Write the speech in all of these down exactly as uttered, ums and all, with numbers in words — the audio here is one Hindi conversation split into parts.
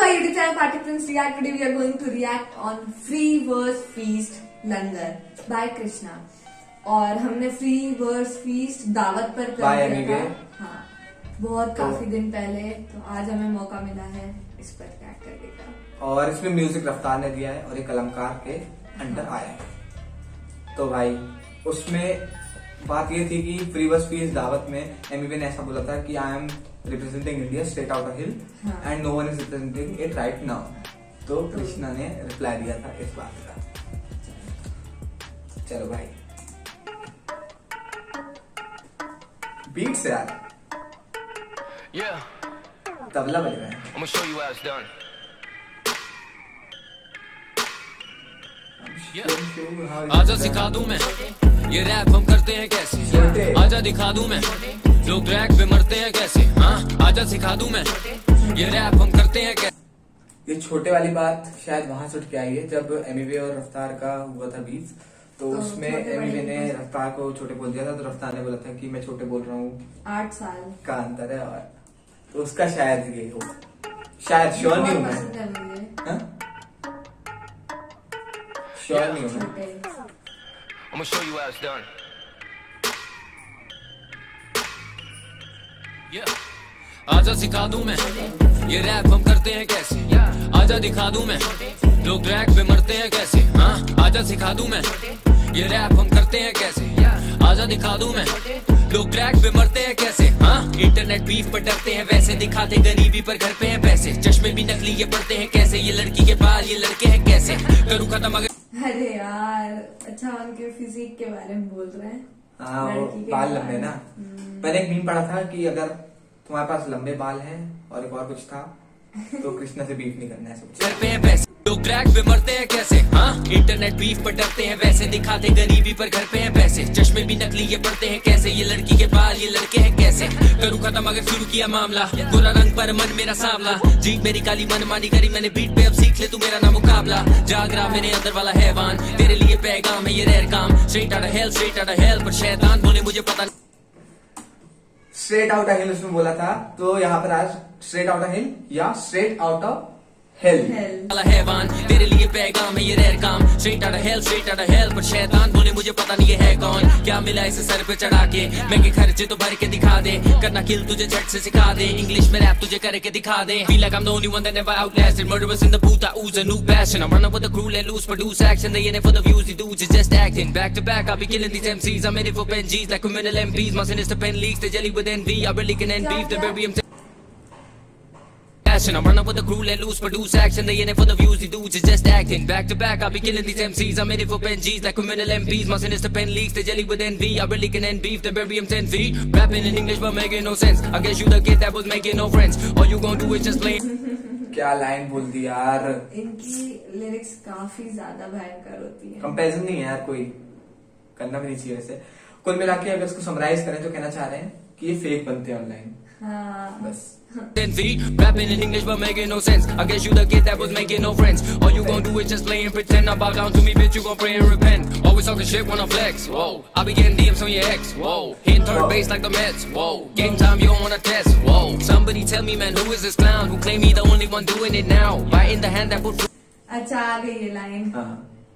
my YouTube channel Party Prince React. Today we are going to react on Free Verse Feast Langar by Krishna. और हमने फ्री वर्स फीस्ट दावत पर कर दिया था, हाँ, बहुत तो, काफी दिन पहले। तो आज हमें मौका मिला है इस पर रिएक्ट करने का। और इसमें म्यूजिक रफ्तार ने दिया है और एक कलमकार के अंडर हाँ। आया है। तो भाई उसमें बात ये थी कि फ्री वर्स फीस्ट दावत में एमवी ने ऐसा बोला था कि I am representing India straight out of hell and no one is representing it right now. तो कृष्णा ने रिप्लाई दिया था इस बात का। चलो भाई बीट से यार yeah. तबला बज रहा है। I'm gonna show you how it's done. Yeah. आजा सिखा दूं मैं ये रैप हम करते हैं कैसे, आजा दिखा दूं मैं लोग ट्रैक पे मरते हैं कैसे, हाँ आजा सिखा दूं मैं ये रैप हम करते हैं कैसे। ये छोटे वाली बात शायद वहां से उठ के आई है जब एमवी और रफ्तार का हुआ था बीफ। तो, तो उसमें एमवी ने रफ्तार को छोटे बोल दिया था, तो रफ्तार ने बोला था कि मैं छोटे बोल रहा हूँ, आठ साल का अंतर है। और तो उसका शायद ये हो, शायद श्योर नहीं हूँ, श्योर नहीं हूँ। I'm gonna show you how it's done. Yeah. आजा सिखा दूं मैं ये रैप हम करते हैं कैसे, आजा दिखा दूं मैं लोग ट्रैक पे मरते हैं कैसे, हाँ आजा सिखा दूं मैं ये रैप हम करते हैं कैसे, आजा दिखा दूं मैं लोग ट्रैक पे मरते हैं कैसे, हाँ इंटरनेट बीफ पर डरते हैं वैसे दिखाते गरीबी पर घर पे हैं पैसे, चश्मे भी नकली ये पढ़ते हैं कैसे, ये लड़की के बाल ये लड़के हैं कैसे, करूँ खत्म अगर। अरे यार अच्छा उनके फिजिक के बारे में बोल रहे हैं। हाँ वो बाल लंबे ना। मैंने एक मीम पढ़ा था कि अगर तुम्हारे पास लंबे बाल हैं और एक और कुछ था तो कृष्णा से बीफ नहीं करना है सब। लोग ट्रैक पे मरते हैं कैसे, हाँ इंटरनेट बीफ पर डरते हैं वैसे दिखाते गरीबी पर घर पे हैं पैसे, चश्मे भी नकली ये पढ़ते हैं कैसे, ये लड़की के बाल ये लड़के हैं कैसे, करूँ खत्म अगर शुरू किया मामला, गोरा रंग पर मन मेरा सांवला, जीत मेरी काली मन मानी करी मैंने बीट पे अब सीख ले तू मेरा ना मुकाबला, जाग रहा मेरे अंदर वाला हैवान तेरे लिए पैगाम है ये रेयर काम, straight out of hell straight out of hell पर शैतान बोले मुझे पता नहीं। स्ट्रेट आउट ऑफ हिल उसमें बोला था, तो यहाँ पर आज स्ट्रेट आउट ऑफ हिल या स्ट्रेट आउट ऑफ हेल हैवान तेरे लिए पैगाम है ये रेयर काम, straight out of hell straight out of hell पर शैतान बोले मुझे पता नहीं ये है कौन, क्या मिला इसे सर पे चढ़ा के महंगे खर्चे तो भर के दिखा दे, करना किल तुझे झट से सिखा दे, इंग्लिश में रैप तुझे करके दिखा दे, feel like I'm the only one that never outlasted, murderers in the booth I ooze a new passion, I'm running with the crew let loose produce action, they in it for the views, the dudes is just acting, back to back I'll be killing these M Cs, I'm in it for Benjis like criminal M Ps, my sinister pen leaks, they jelly with envy, I really can end beef, they bury him. I'm running with the crew, let loose, produce action. They in it for the views, the dudes is just acting. Back to back, I'll be killing these M Cs. I'm in it for Benjis, like criminal M Ps. My sinister pen leaks, they jelly with envy. I really can end beef, they bury him ten feet. Rapping in English but making no sense. I guess you the kid that was making no friends. All you gonna do is just play. क्या लाइन बोल दी यार। इनकी लिरिक्स काफी ज्यादा भयंकर होती है। कंपैरिजन नहीं है यार, कोई करना भी नहीं चाहिए वैसे। कुल मिला के अगर इसको समराइज करें तो कहना चाह रहे हैं कि ये फेक बनते हैं ऑनलाइन। हाँ बस ten feet, rapping in English but making no sense. I guess you the kid that was making no friends. All you gon' do is just play and pretend. Now bow down to me, bitch, you gon' pray and repent. Always talking shit when I flex. Whoa, I be getting D Ms on your ex. Whoa, hitting third base like the Mets. Whoa, game time, you don't wanna test. Whoa, somebody tell me, man, who is this clown who claim he the only one doing it now? Biting the hand that put. अच्छा आ गई ये लाइन। हाँ,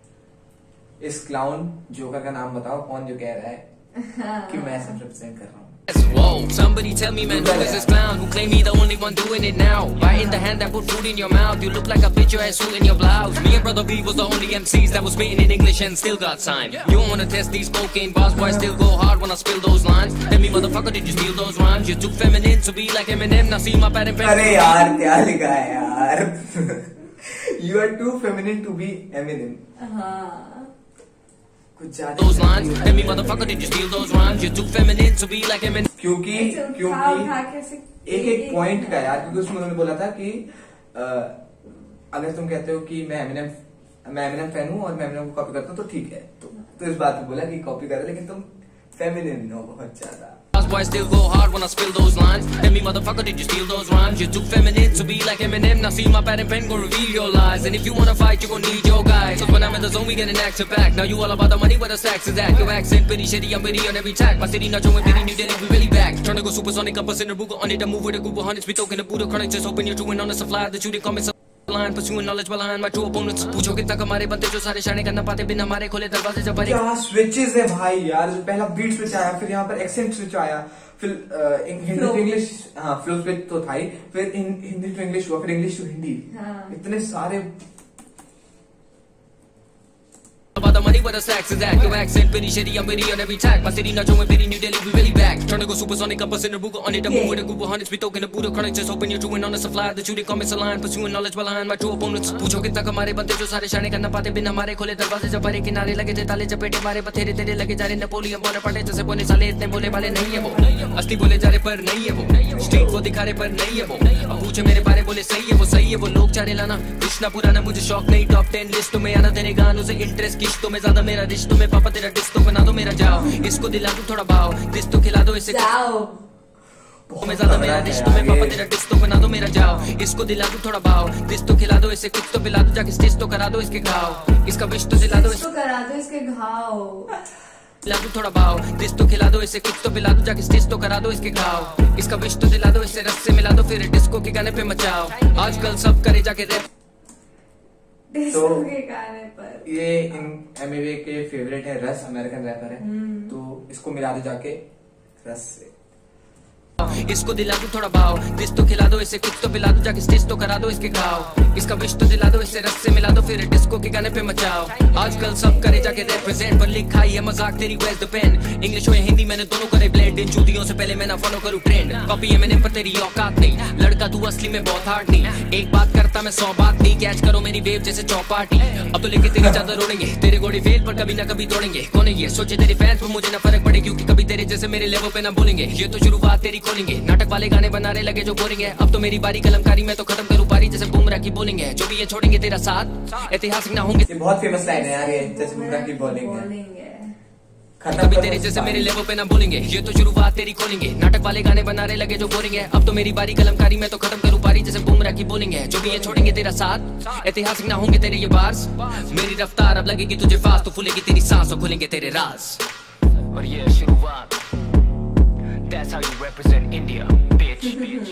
इस क्लाउन जोकर का नाम बताओ कौन जो कह रहा है कि मैं सब रिप्रेजेंट कर रहा हूँ। Whoa, somebody tell me, man, who is this clown who claim he the only one doing it now? Biting the hand that put food in your mouth. You look like a bitch, your ass suit in your blouse. Me and Brother B was the only M Cs that was spitting in English and still got signed. You don't wanna test these cocaine bars, boy, I still go hard when I spill those lines. Tell me, motherfucker, did you steal those rhymes? You're too feminine to be like Eminem. Now see my pattern. अरे यार क्या लिखा है यार? You are too feminine to be Eminem. हाँ those lines. Tell me, motherfucker, did you steal those rhymes? You're too feminine to be like Eminem. क्योंकि क्योंकि एक एक पॉइंट का यार, क्योंकि उसमें उन्होंने बोला था कि आ, अगर तुम कहते हो कि मैं एमिनेम मैं एमिनेम फैन हूँ और मैं एमिनेम को कॉपी करता हूँ तो ठीक है, तो, तो इस बात पे बोला कि कॉपी कर रहे लेकिन तुम फेमिनिन हो बहुत ज्यादा। Boy, I still go hard when I spill those lines. Tell me, motherfucker, did you steal those rhymes? You're too feminine to be like Eminem. Now see my pattern pen gon' reveal your lies. And if you wanna fight, you gon' need your guys. Cause when I'm in the zone, we get an action back. Now you all about the money, where the stacks is at. Your accent pretty shitty, I'm pretty on every track. My city not showing pity, New Delhi, we really back. Trying to go supersonic, up us in the Ruger on it. I move with a group of hundreds, we talking the Buddha chronic. Just hoping you're doing on the supply that you didn't come in. pursuing knowledge behind my true opponents. पूछो कितना कमारे बनते जो सारे शाने करना पाते बिना हमारे खोले दरवाजे जब भरे। क्या स्विचेस है भाई यार, पहला बीट स्विच आया, फिर यहाँ पर एक्सेंट स्विच आया, फिर हिंदी टू इंग्लिश, हाँ फ्लो स्विच तो था ही, फिर हिंदी टू इंग्लिश हुआ, फिर इंग्लिश टू हिंदी, इतने सारे। About the money where the stacks is at. Your accent pretty shitty, I'm pretty on every track. My city not showing pretty New Delhi, we really back. Trying to go supersonic, up us in the Ruger on it. I move with a group of hundreds, we talking the Buddha chronic. Just hoping you're doing on the supply. The shooting comments align, pursuing knowledge behind my true opponents. पूछो कितना कमारे बनते जो सारे शाने करना पाते बिना हमारे खोले दरवाजे जब भरे किनारे लगे थे ताले चपेटे मारे बथेरे तेरे लगे जा रहे नेपोलियन बोनापार्टे जैसे बोने साले इतने बोले वाले नहीं है वो, असली बोले जा रहे पर नहीं है वो, स्ट्रीट को दिखा रहे पर नहीं है वो, अब पूछे मेरे बारे बोले सही है वो, सही है वो, लोग चारे लाना कृष्णा पुराना मुझे शौक नहीं, टॉप टेन लिस्टों में आना तेरे गानों से इंटरेस्ट किश्तों में ज्यादा मेरा रिश्तों में पापा तेरा डिस्को बना दो मेरा जाओ, इसको दिला दो थोड़ा भाव, डिस तो खिला दो इसे जाओ, में ज्यादा मेरा रिश्तों में पापा तेरा डिस तो बना दो मेरा जाओ, इसको दिला दो थोड़ा भाव, डिस तो खिला दो इसे कुछ तो पिला दो जाके स्टिच तो करा दो इसके घाव, इसका विश तो दिला दो इसको करा दो इसके घाव, दिला दो थोड़ा भाव, डिस तो खिला दो इसे कुछ तो पिला दो जाके स्टिच तो करा दो इसके घाव, इसका विश तो दिला दो इसे रस से मिला दो फिर डिस्को के गाने पे मचाओ, आजकल सब करे जाके रैप। तो के गाने पर ये इन एमवे के फेवरेट है, रस अमेरिकन रैपर है, तो इसको मिला दो जाके रस से, इसको दिला दो थोड़ा भाव, डिस तो खिला दो इसे कुछ तो पिला दो जाके स्टिच तो करा दो इसके घाव, इसका विश तो दिला दो इसे रस से मिला दो फिर डिस्को के गाने पे मचाओ, आजकल सब करे जाके रिप्रेजेंट पर लिखा ही है मजाक तेरी वेज द पेन, इंग्लिश हो या हिंदी मैंने दोनों करे ब्लेंड, इन चूतियों से पहले मैं ना फॉलो करूं ट्रेंड, कॉपी है मैंने पर तेरी औकात नहीं, लड़का तू असली में बहुत हार्ड नहीं, एक बात करता मैं सौ बात नहीं, कैच करो मेरी वेव जैसे चौपाटी, अब तो लेके तेरी चादर उड़ेंगे, तेरे घोड़े फेल पर कभी ना कभी तोड़ेंगे, कौन है ये सोचे तेरे फैंस पर मुझे ना फर्क पड़े क्योंकि कभी तेरे जैसे मेरे लेवल पे ना बोलेंगे, ये तो शुरुआत तेरी खोलेंगे, नाटक वाले गाने बनाने लगे जो बोरिंग है, अब तो मेरी बारी कलमकारी मैं तो खत्म करूं पारी जैसे बुमराह की बॉलिंग है, जो भी ये छोड़ेंगे तेरा साथ ऐतिहासिक ना होंगे, ये बहुत फेमस लाइन है यार, ये जैसे बुमराह की बॉलिंग है, कभी तेरे जैसे मेरे लेवल पे ना बोलेंगे, ये तो शुरुआत तेरी खोलेंगे, नाटक वाले गाने बनाने लगे जो बोरिंग है, अब तो मेरी बारी कलमकारी मैं तो खत्म करूं पारी जैसे बुमराह की बॉलिंग है, जो भी ये छोड़ेंगे तेरा साथ ऐतिहासिक ना होंगे तेरे ये बार्स, मेरी रफ्तार अब लगेगी तुझे फास्ट, तो फूलेगी तेरी सांस और खुलेंगे तेरे राज, और ये शुरुआत That's how you represent India, bitch, bitch.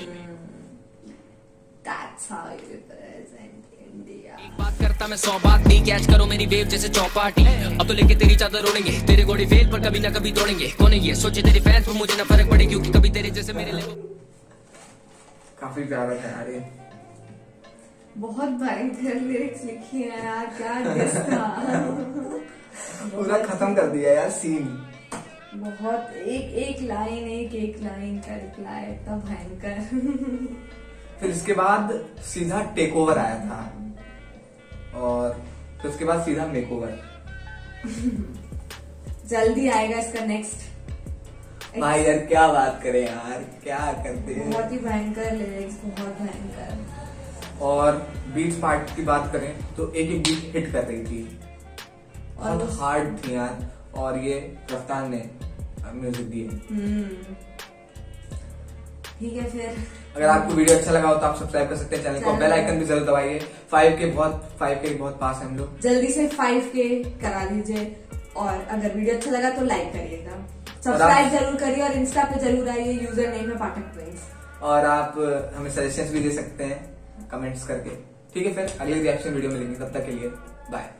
That's how you represent India. एक बात करता मैं सौ बात नहीं, कैच करो मेरी वेव जैसे चौपाटी, अब तो लेके तेरी चादर उड़ेंगे, तेरे घोड़े फेल पर कभी ना कभी तोड़ेंगे, कौन है ये सोचे तेरे फैंस पर मुझे ना फर्क पड़े क्योंकि कभी तेरे जैसे मेरे लेवल। काफी प्यारा था यार ये, बहुत भयंकर लिरिक्स लिखी है यार, क्या डिस था पूरा खत्म कर दिया यार सीन, बहुत एक एक लाइन एक एक लाइन का रिप्लाई इतना भयंकर। फिर इसके बाद सीधा टेक ओवर आया था, और फिर उसके बाद सीधा मेक ओवर जल्दी आएगा इसका नेक्स्ट। भाई यार क्या बात करें यार, क्या करते हैं, बहुत ही भयंकर लिरिक्स, बहुत भयंकर। और बीट्स पार्ट की बात करें तो एक एक बीट हिट कर रही थी, बहुत हार्ड थी यार, और ये रफ्तार ने म्यूजिक दिए। ठीक है, फिर अगर आपको वीडियो अच्छा लगा हो तो आप सब्सक्राइब कर सकते हैं चैनल को, बेल आइकन भी जरूर दबाइए, फाइव के बहुत फाइव के बहुत पास हैं हम लोग, जल्दी से फाइव के करा लीजिए, और अगर वीडियो अच्छा लगा तो लाइक करिएगा, सब्सक्राइब जरूर करिए, और इंस्टा पे जरूर आइए, यूजर नेम है पाठक प्रिंस, और आप हमें सजेशंस भी दे सकते हैं कमेंट्स करके। ठीक है, फिर अगली रिएक्शन वीडियो मिलेंगे, तब तक के लिए बाय।